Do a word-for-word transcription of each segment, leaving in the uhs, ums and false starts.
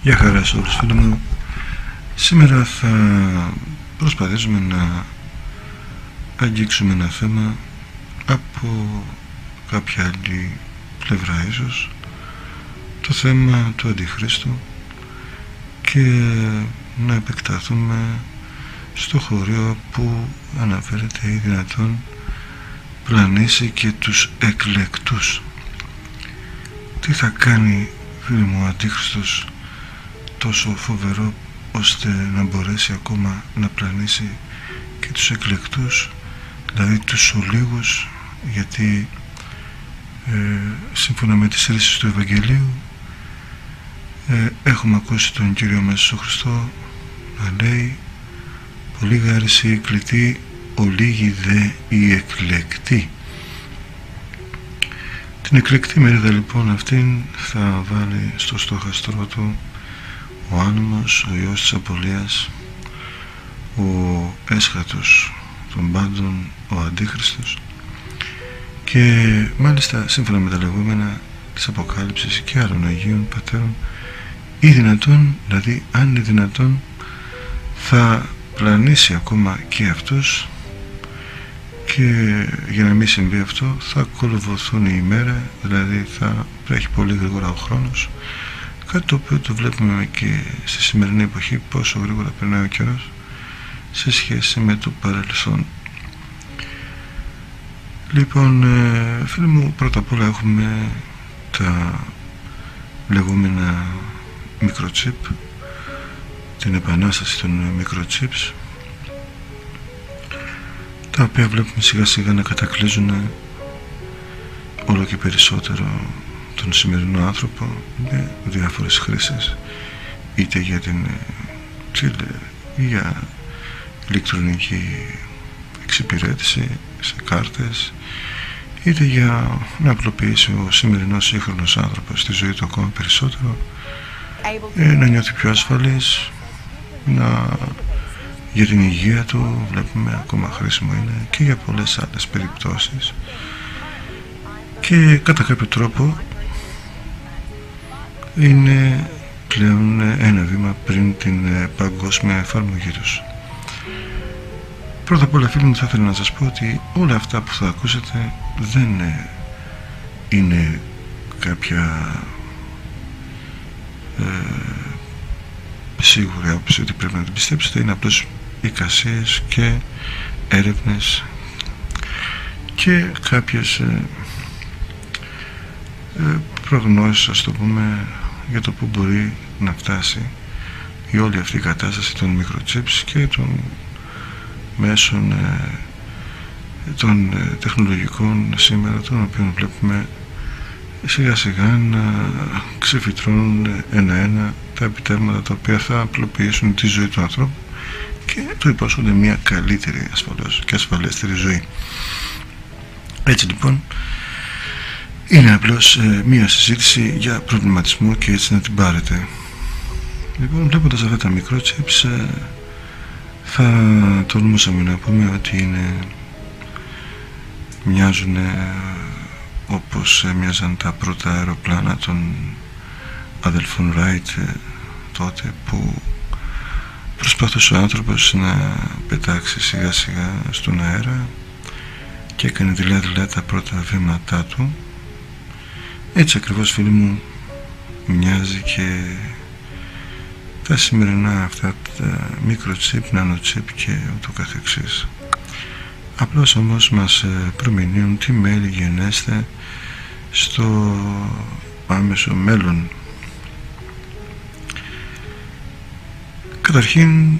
Γεια χαρά σε όλους φίλοι μου. Σήμερα θα προσπαθήσουμε να αγγίξουμε ένα θέμα από κάποια άλλη πλευρά, ίσως το θέμα του Αντιχρίστου, και να επεκταθούμε στο χωρίο που αναφέρεται ή δυνατόν πλανήσει και τους εκλεκτούς. Τι θα κάνει, φίλοι μου, ο Αντίχριστος τόσο φοβερό ώστε να μπορέσει ακόμα να πλανήσει και τους εκλεκτούς, δηλαδή τους ολίγους, γιατί ε, σύμφωνα με τις ρίσεις του Ευαγγελίου ε, έχουμε ακούσει τον Κύριο μας Ιησού Χριστό να λέει «Πολύ γάρισι η εκλεκτή, ολίγοι δε η εκλεκτή». Την εκλεκτή μερίδα λοιπόν αυτήν θα βάλει στο στόχαστρό του ο άνομος, ο Υιός της Απολίας, ο έσχατος των πάντων, ο Αντίχριστος, και μάλιστα σύμφωνα με τα λεγόμενα της Αποκάλυψης και άλλων Αγίων Πατέρων, ή δυνατόν, δηλαδή αν είναι δυνατόν, θα πλανήσει ακόμα και αυτούς, και για να μην συμβεί αυτό θα κολοβωθούν η ημέρα, δηλαδή θα τρέχει πολύ γρήγορα ο χρόνος, κάτι το οποίο το βλέπουμε και στη σημερινή εποχή, πόσο γρήγορα περνάει ο καιρός σε σχέση με το παρελθόν. Λοιπόν, φίλοι μου, πρώτα απ' όλα έχουμε τα λεγόμενα μικροτσίπ, την επανάσταση των μικροτσίπς, τα οποία βλέπουμε σιγά σιγά να κατακλείζουν όλο και περισσότερο τον σημερινό άνθρωπο με διάφορες χρήσεις, είτε για την τηλε ή για ηλεκτρονική εξυπηρέτηση σε κάρτες, είτε για να απλοποιήσει ο σημερινός σύγχρονος άνθρωπος τη ζωή του ακόμα περισσότερο, ε, να νιώθει πιο ασφαλής, να... για την υγεία του βλέπουμε ακόμα χρήσιμο είναι, και για πολλές άλλες περιπτώσεις, και κατά κάποιο τρόπο είναι πλέον ένα βήμα πριν την παγκόσμια εφαρμογή τους. Πρώτα απ' όλα, φίλοι μου, θα ήθελα να σας πω ότι όλα αυτά που θα ακούσετε δεν είναι κάποια ε, σίγουρη άποψη ότι πρέπει να την πιστέψετε. Είναι απλώς εικασίες και έρευνες και κάποιες ε, ε, προγνώσεις, ας το πούμε, για το που μπορεί να φτάσει η όλη αυτή η κατάσταση των μικροτσίπς και των μέσων ε, των ε, τεχνολογικών σήμερα, των οποίων βλέπουμε σιγά σιγά να ξεφυτρώνουν ένα-ένα τα επιτεύγματα τα οποία θα απλοποιήσουν τη ζωή του ανθρώπου και του υπόσχονται μια καλύτερη ασφαλώς και ασφαλέστερη ζωή. Έτσι λοιπόν είναι απλώς ε, μια συζήτηση για προβληματισμό, και έτσι να την πάρετε. Λοιπόν, βλέποντας αυτά τα μικροτσίπς, ε, θα τολμούσαμε να πούμε ότι είναι, μοιάζουν ε, όπως ε, μοιάζαν τα πρώτα αεροπλάνα των αδελφών Ράιτ ε, τότε, που προσπαθούσε ο άνθρωπος να πετάξει σιγά σιγά στον αέρα και έκανε δειλά δειλά τα πρώτα βήματά του. Έτσι ακριβώς, φίλοι μου, μοιάζει και τα σημερινά αυτά τα μικροτσίπ, νανοτσίπ και ούτω καθεξής. Απλώς όμως μας προμηνύουν τι μέλη γενέστε στο άμεσο μέλλον. Καταρχήν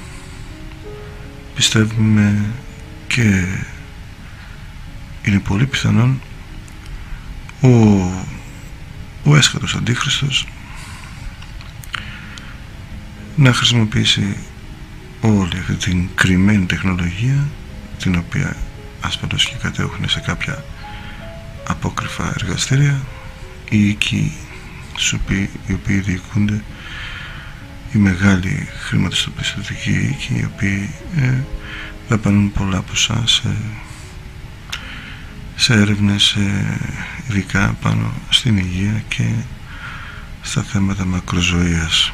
πιστεύουμε, και είναι πολύ πιθανόν, ο, ο έσχατος Αντίχριστος να χρησιμοποιήσει όλη αυτή την κρυμμένη τεχνολογία, την οποία ασφαλώς και κατέχουν σε κάποια απόκρυφα εργαστήρια οι οίκοι οι οποίοι διοικούνται, οι μεγάλοι χρηματοπιστωτικοί οίκοι, οι οποίοι ε, δαπανούν πολλά ποσά σε, σε έρευνες ε, ειδικά πάνω στην υγεία και στα θέματα μακροζωίας.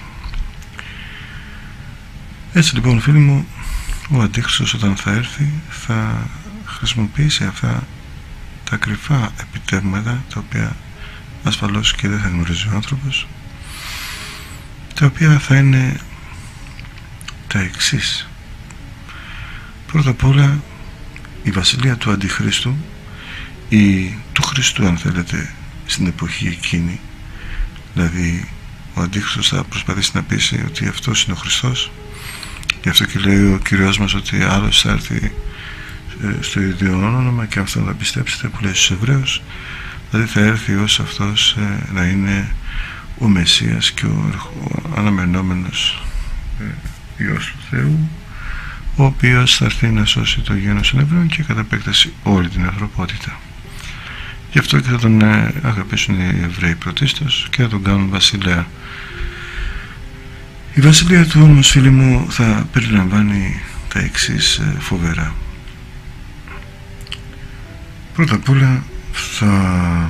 Έτσι λοιπόν, φίλοι μου, ο Αντίχριστος όταν θα έρθει θα χρησιμοποιήσει αυτά τα κρυφά επιτεύγματα, τα οποία ασφαλώς και δεν θα γνωρίζει ο άνθρωπος, τα οποία θα είναι τα εξής. Πρώτα απ' όλα, η βασιλεία του Αντιχρίστου, ή του Χριστού αν θέλετε, στην εποχή εκείνη, δηλαδή ο Αντίχριστος θα προσπαθήσει να πείσει ότι αυτός είναι ο Χριστός. Γι' αυτό και λέει ο Κυριός μας ότι άλλος θα έρθει στο ίδιο όνομα και αυτό θα πιστέψετε, που λέει στους Εβραίους, δηλαδή θα έρθει ως αυτός να είναι ο Μεσσίας και ο αναμενόμενος Υιός του Θεού, ο οποίος θα έρθει να σώσει το γένος των Εβραίων και κατά επέκταση όλη την ανθρωπότητα. Γι' αυτό και θα τον αγαπήσουν οι Εβραίοι πρωτίστως και θα τον κάνουν βασιλέα. Η βασιλεία του όμως, φίλοι μου, θα περιλαμβάνει τα εξής φοβερά. Πρώτα απ' όλα θα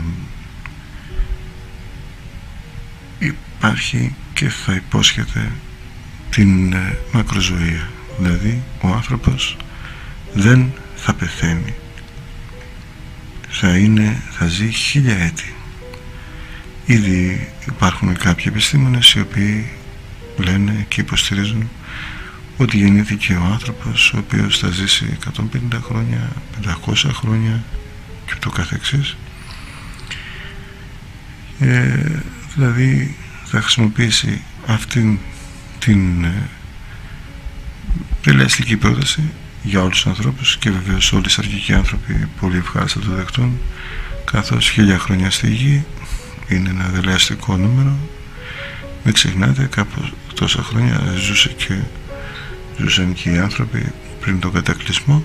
υπάρχει και θα υπόσχεται την μακροζωία, δηλαδή ο άνθρωπος δεν θα πεθαίνει, θα είναι, θα ζει χίλια έτη. Ήδη υπάρχουν κάποιοι επιστήμονες οι οποίοι λένε και υποστηρίζουν ότι γεννήθηκε ο άνθρωπος ο οποίος θα ζήσει εκατόν πενήντα χρόνια, πεντακόσια χρόνια και το καθεξής. Ε, δηλαδή θα χρησιμοποιήσει αυτήν την ε, τελεαστική πρόταση για όλους τους ανθρώπους, και βεβαίως όλοι οι σαρκικοί άνθρωποι πολύ ευχάριστα το δεχτούν, καθώς χίλια χρόνια στη γη είναι ένα δελεαστικό νούμερο. Μην ξεχνάτε, κάπου τόσα χρόνια ζούσε και, ζούσαν και οι άνθρωποι πριν τον κατακλυσμό.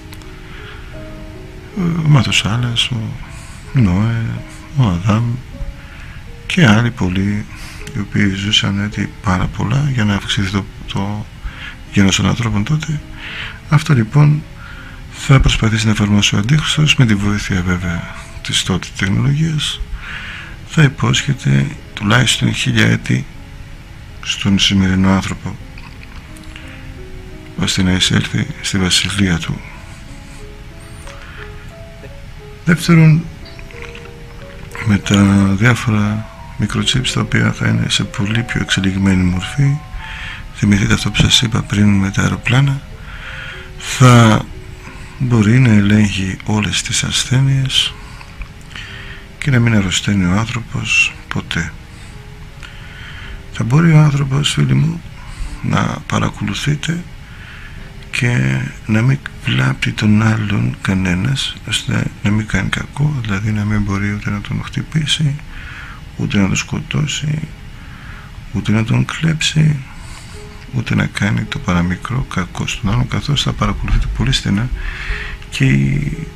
Ο Μαθουσάλας, ο Νόε, ο Αδάμ και άλλοι πολλοί, οι οποίοι ζούσαν έτσι πάρα πολλά για να αυξηθεί το, το γένος των ανθρώπων τότε. Αυτό λοιπόν θα προσπαθήσει να εφαρμόσει ο Αντίχριστος με τη βοήθεια βέβαια της τότε τεχνολογίας. Θα υπόσχεται τουλάχιστον χίλια έτη στον σημερινό άνθρωπο, ώστε να εισέλθει στη βασιλεία του. Δεύτερον, με τα διάφορα μικροτσίπς, τα οποία θα είναι σε πολύ πιο εξελιγμένη μορφή, θυμηθείτε αυτό που σας είπα πριν με τα αεροπλάνα, θα μπορεί να ελέγχει όλες τις ασθένειες και να μην αρρωσταίνει ο άνθρωπος ποτέ. Θα μπορεί ο άνθρωπος, φίλοι μου, να παρακολουθείτε και να μην βλάπτει τον άλλον κανένας, ώστε να μην κάνει κακό, δηλαδή να μην μπορεί ούτε να τον χτυπήσει, ούτε να τον σκοτώσει, ούτε να τον κλέψει, ούτε να κάνει το παραμικρό κακό στον άλλον, καθώς θα παρακολουθείτε πολύ στενά και οι...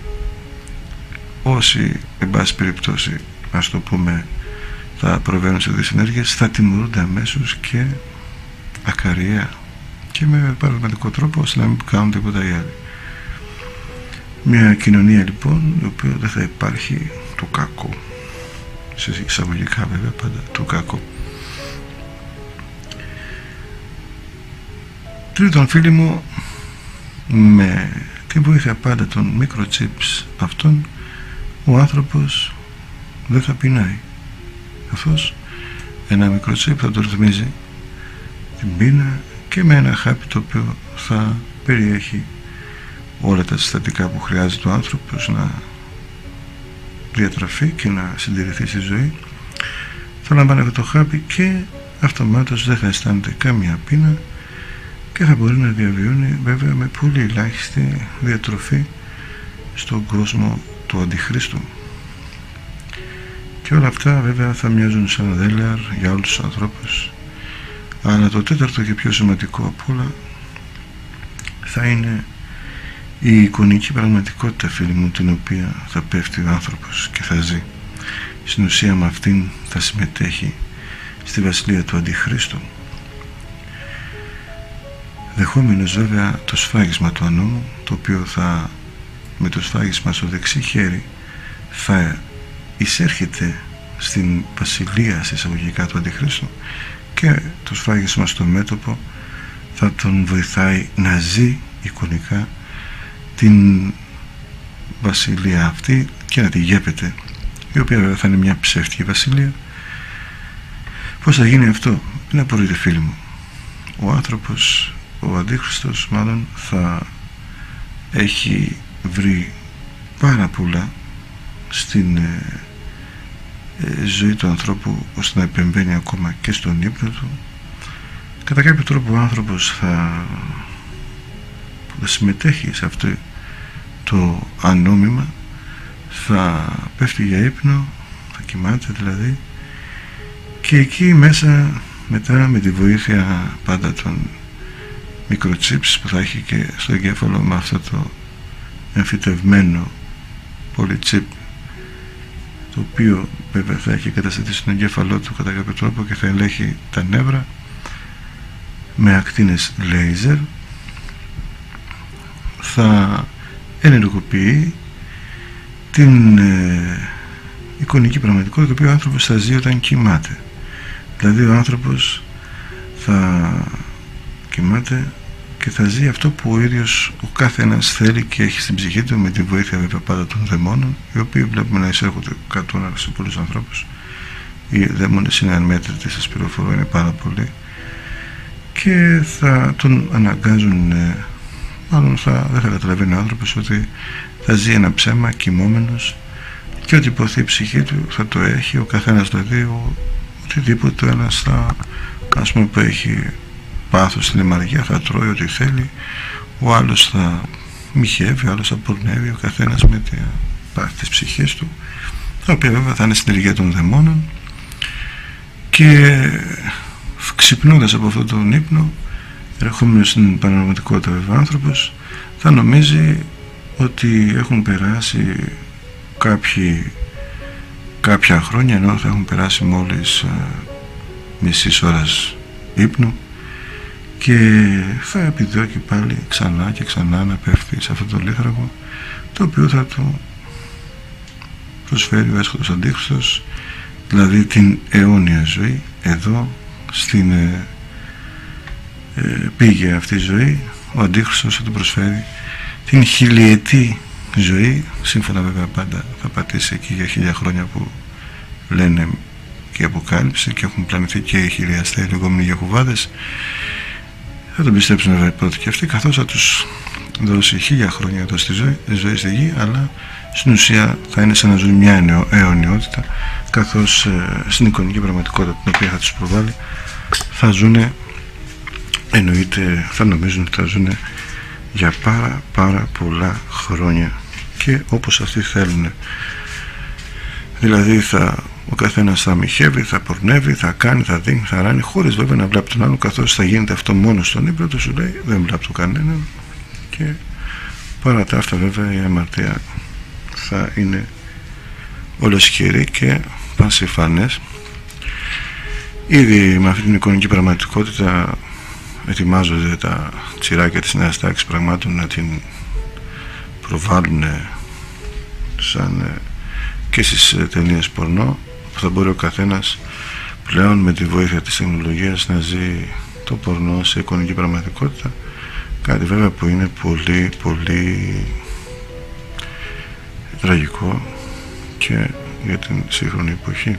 όσοι, εν πάση περιπτώσει, ας το πούμε, θα προβαίνουν σε τέτοιες ενέργειες, θα τιμωρούνται αμέσως και ακαριέα και με πραγματικό τρόπο, ώστε να μην κάνουν τίποτα οι άλλοι. Μια κοινωνία λοιπόν, η οποία δεν θα υπάρχει το κακό, σε εισαγωγικά βέβαια πάντα το κακό. Τρίτον, φίλοι μου, με τη βοήθεια πάντα των microchips αυτών, ο άνθρωπος δεν θα πεινάει, καθώς ένα microchip θα το ρυθμίζει την πείνα και με ένα χάπι το οποίο θα περιέχει όλα τα συστατικά που χρειάζεται ο άνθρωπος να διατραφεί και να συντηρηθεί στη ζωή. Θα λαμβάνει αυτό το χάπι και αυτομάτως δεν θα αισθάνεται καμία πείνα και θα μπορεί να διαβιώνει βέβαια με πολύ ελάχιστη διατροφή στον κόσμο του Αντιχρίστου. Και όλα αυτά βέβαια θα μοιάζουν σαν δέλεαρ για όλους τους ανθρώπους. Αλλά το τέταρτο και πιο σημαντικό απ' όλα θα είναι η εικονική πραγματικότητα, φίλοι μου, την οποία θα πέφτει ο άνθρωπος και θα ζει. Στην ουσία με αυτήν θα συμμετέχει στη βασιλεία του Αντιχρίστου, δεχόμενος βέβαια το σφάγισμα του ανώμου, το οποίο θα, με το σφάγισμα στο δεξί χέρι, θα εισέρχεται στην βασιλεία εισαγωγικά του Αντιχρίστου και το σφράγισμα στο μέτωπο θα τον βοηθάει να ζει εικονικά την βασιλεία αυτή και να τη γέπεται, η οποία βέβαια θα είναι μια ψεύτικη βασιλεία. Πώς θα γίνει αυτό? Είναι απορείτε φίλοι μου. Ο άνθρωπος, ο Αντίχριστος μάλλον, θα έχει βρει πάρα πολλά στην ε, ε, ζωή του ανθρώπου, ώστε να επεμβαίνει ακόμα και στον ύπνο του. Κατά κάποιο τρόπο ο άνθρωπος θα, θα συμμετέχει σε αυτό το ανόμιμα, θα πέφτει για ύπνο, θα κοιμάται δηλαδή, και εκεί μέσα μετά με τη βοήθεια πάντα των μικροτσίπς που θα έχει και στο εγκέφαλο, με αυτό το εμφυτευμένο πολυτσίπ, το οποίο βέβαια θα έχει κατασταθεί στον εγκέφαλό του κατά κάποιο τρόπο και θα ελέγχει τα νεύρα με ακτίνες λέιζερ, θα ενεργοποιεί την ε, εικονική πραγματικότητα, το οποίο ο άνθρωπος θα ζει όταν κοιμάται. Δηλαδή ο άνθρωπος θα κοιμάται και θα ζει αυτό που ο ίδιος ο κάθε ένας θέλει και έχει στην ψυχή του, με τη βοήθεια βέβαια πάντα των δαιμόνων, οι οποίοι βλέπουμε να εισέρχονται κατ' σε πολλούς ανθρώπους. Οι δαίμονες είναι ανμέτρητοι, σας πληροφορώ, είναι πάρα πολλοί, και θα τον αναγκάζουν, μάλλον θα, δεν θα καταλαβαίνει ο άνθρωπος ότι θα ζει ένα ψέμα κοιμόμενος, και ό,τι υποθεί η ψυχή του θα το έχει, ο καθένας δηλαδή, ο, οτιδήποτε ο ένας θα, ας πούμε, που έχει πάθος στην αιμαρία, θα τρώει ό,τι θέλει, ο άλλος θα μοιχεύει, ο άλλος θα πορνεύει, ο καθένας με τη πάθη της ψυχής του, τα οποία βέβαια θα είναι στην ενεργεία των δαιμόνων, και ξυπνώντας από αυτόν τον ύπνο, ερχόμενος στην πραγματικότητα βέβαια, ο άνθρωπος θα νομίζει ότι έχουν περάσει κάποιοι, κάποια χρόνια, ενώ θα έχουν περάσει μόλις ε, μισής ώρας ύπνου, και θα επιδιώκει πάλι ξανά και ξανά να πέφτει σε αυτό το λίθραγο, το οποίο θα του προσφέρει ο έσχοτος Αντίχριστος, δηλαδή την αιώνια ζωή. Εδώ στην ε, ε, πήγε αυτή η ζωή, ο Αντίχριστος θα του προσφέρει την χιλιετή ζωή, σύμφωνα βέβαια πάντα θα πατήσει εκεί για χίλια χρόνια που λένε και η Αποκάλυψη, και έχουν πλανηθεί και οι χιλιαστές, οι λεγόμενοι Γεχοβάδες. Θα τον πιστέψουν βέβαια πρώτοι και αυτοί, καθώς θα τους δώσει χίλια χρόνια εδώ στη ζωή, ζωή στη γη, αλλά στην ουσία θα είναι σαν να ζουν μια αιωνιότητα, καθώς ε, στην εικονική πραγματικότητα την οποία θα τους προβάλλει θα ζουν, εννοείται, θα νομίζουν ότι θα ζουν για πάρα πάρα πολλά χρόνια, και όπως αυτοί θέλουν. Δηλαδή θα, ο καθένας θα μοιχεύει, θα πορνεύει, θα κάνει, θα δίνει, θα ράνει, χωρίς βέβαια να βλάπτει τον άλλον, καθώς θα γίνεται αυτό μόνο στον ύπνο του, σου λέει δεν βλάπτω κανέναν, και παρά τα αυτά βέβαια η αμαρτία θα είναι ολοσχερή και πανσυφανές. Ήδη με αυτή την εικονική πραγματικότητα ετοιμάζονται τα τσιράκια της νέας τάξης πραγμάτων να την προβάλλουν σαν και στις ταινίες πορνό, που θα μπορεί ο καθένας πλέον με τη βοήθεια της τεχνολογίας να ζει το πορνό σε εικονική πραγματικότητα, κάτι βέβαια που είναι πολύ πολύ τραγικό και για την σύγχρονη εποχή.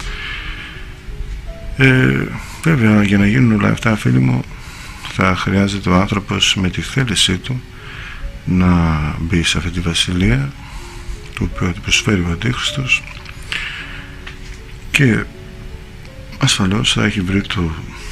Ε, βέβαια για να γίνουν όλα αυτά, φίλοι μου, θα χρειάζεται ο άνθρωπος με τη θέλησή του να μπει σε αυτή τη βασιλεία, το οποίο του προσφέρει ο Αντίχριστος, και ασφαλώς θα έχει βρει το,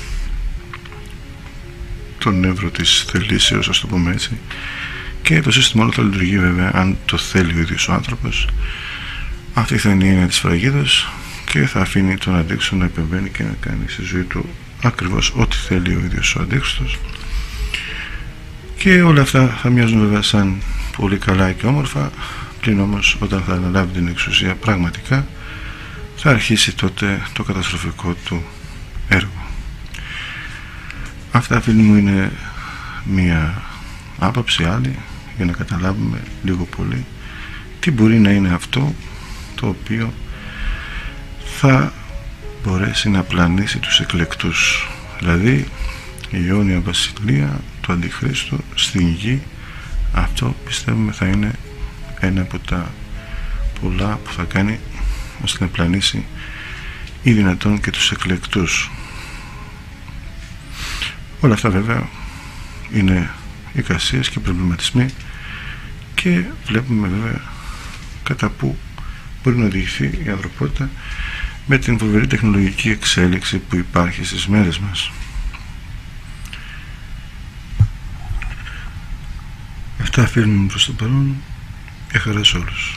το νεύρο της θελήσεως, ας το πούμε έτσι, και το σύστημα όλο θα λειτουργεί βέβαια αν το θέλει ο ίδιος ο άνθρωπος. Αυτή θα είναι η έννοια της φραγίδας, και θα αφήνει τον Αντίχριστο να επεμβαίνει και να κάνει στη ζωή του ακριβώς ό,τι θέλει ο ίδιος ο Αντίχριστος, και όλα αυτά θα μοιάζουν βέβαια σαν πολύ καλά και όμορφα, πλην όμως όταν θα αναλάβει την εξουσία πραγματικά θα αρχίσει τότε το καταστροφικό του έργο. Αυτά, φίλοι μου, είναι μία άποψη άλλη για να καταλάβουμε λίγο πολύ τι μπορεί να είναι αυτό το οποίο θα μπορέσει να πλανήσει τους εκλεκτούς, δηλαδή η αιώνια βασιλεία του Αντιχρίστου στην γη. Αυτό πιστεύουμε θα είναι ένα από τα πολλά που θα κάνει ώστε να πλανήσει ή δυνατόν και τους εκλεκτούς. Όλα αυτά βέβαια είναι εικασίες και προβληματισμοί και βλέπουμε βέβαια κατά που μπορεί να οδηγηθεί η ανθρωπότητα με την φοβερή τεχνολογική εξέλιξη που υπάρχει στις μέρες μας. Αυτά αφήνουμε προς το παρόν. Εχαρά σε όλους.